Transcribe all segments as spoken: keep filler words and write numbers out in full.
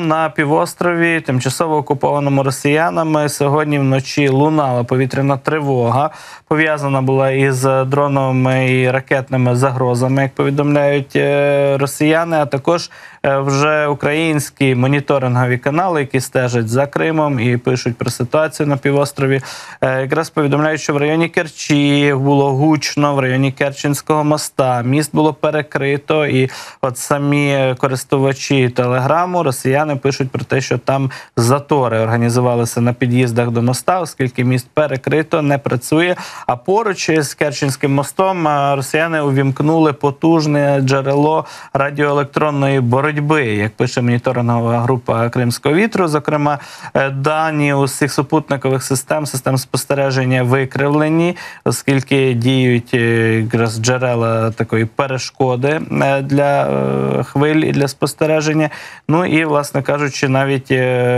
на півострові, тимчасово окупованому росіянами, сьогодні вночі лунала повітряна тривога. Пов'язана була із дроновими і ракетними загрозами, як повідомляють росіяни, а також вже українські моніторингові канали, які стежать за Кримом і пишуть про ситуацію на півострові, якраз повідомляють, що в районі Керчі було гучно, в районі Керченського моста. Міст було перекрито, і от самі користувачі Телеграму, росіяни пишуть про те, що там затори організувалися на під'їздах до моста, оскільки міст перекрито, не працює. А поруч з Керченським мостом росіяни увімкнули потужне джерело радіоелектронної боротьби. Як пише моніторингова група Кримського вітру, зокрема, дані усіх супутникових систем, систем спостереження викривлені, оскільки діють якраз джерела такої перешкоди для хвиль і для спостереження. Ну і, власне кажучи, навіть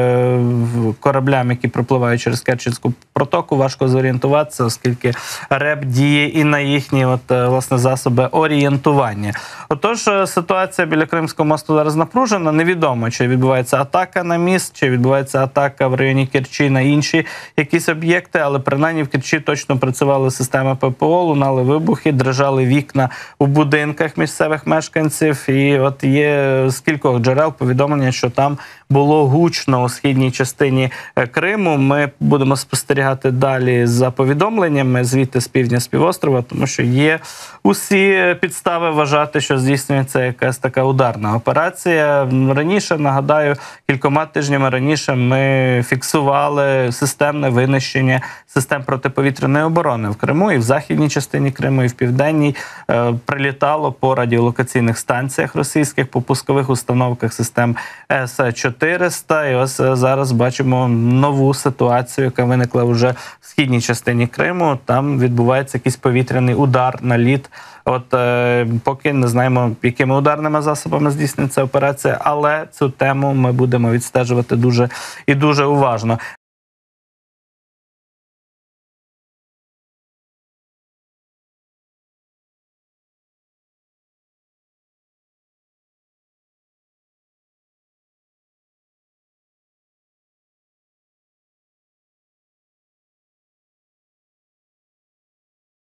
кораблям, які пропливають через Керченську протоку, важко зорієнтуватися, оскільки РЕБ діє і на їхні от, власне, засоби орієнтування. Отож, ситуація біля Кримського мосту зараз напружена. Невідомо, чи відбувається атака на міст, чи відбувається атака в районі Керчі на інші якісь об'єкти, але принаймні в Керчі точно працювали системи ППО, лунали вибухи, дрижали вікна у будинках місцевих мешканців. І от є з кількох джерел повідомлення, що там було гучно у східній частині Криму. Ми будемо спостерігати далі за повідомленнями звідти з півдня з півострова, тому що є усі підстави вважати, що здійснюється якась така ударна операція. Раніше, нагадаю, кількома тижнями раніше ми фіксували системне винищення систем протиповітряної оборони в Криму, і в західній частині Криму, і в південній. Прилітало по радіолокаційних станціях російських, по пускових установках систем С чотириста. І ось зараз бачимо нову ситуацію, яка виникла вже в східній частині Криму. Там відбувається якийсь повітряний удар, наліт. От е, поки не знаємо, якими ударними засобами здійснюється операція, але цю тему ми будемо відстежувати дуже і дуже уважно.